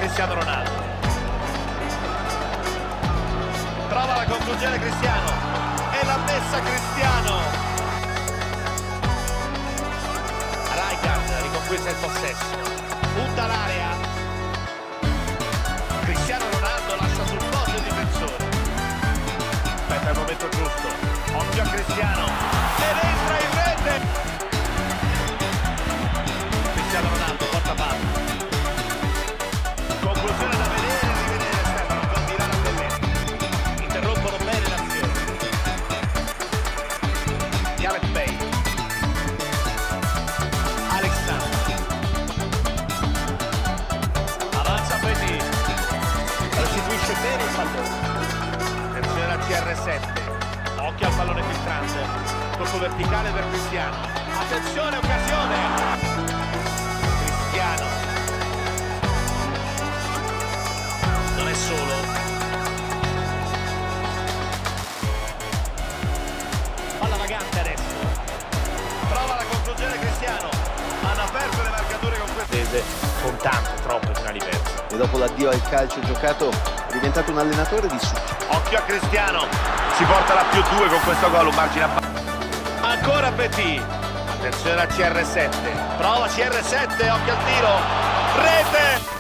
Cristiano Ronaldo. Trova la conclusione Cristiano e l'ha messa Cristiano. Rijkaard riconquista il possesso, punta l'area. Cristiano Ronaldo lascia sul posto il difensore. Aspetta il momento giusto, occhio a Cristiano ed entra in rete. Cristiano Ronaldo porta palla. Conclusione da vedere e rivedere, Stefano, con di là da Pellegrini. Interrompono bene l'azione. Gareth Bale. Alexander. Avanza Petit. Restituisce bene il pallone. Attenzione al CR7. Occhio al pallone filtrante. Colpo verticale per Cristiano. Attenzione, occasione. Cristiano. Non è solo. Palla vagante adesso. Prova la conclusione Cristiano. Hanno aperto le marcature con queste. Con troppe finali perse. E dopo l'addio al calcio giocato è diventato un allenatore di successo. Occhio a Cristiano. Si porta la +2 con questo gol, un margine a ancora Petit. Attenzione al CR7. Prova CR7, occhio al tiro. Rete!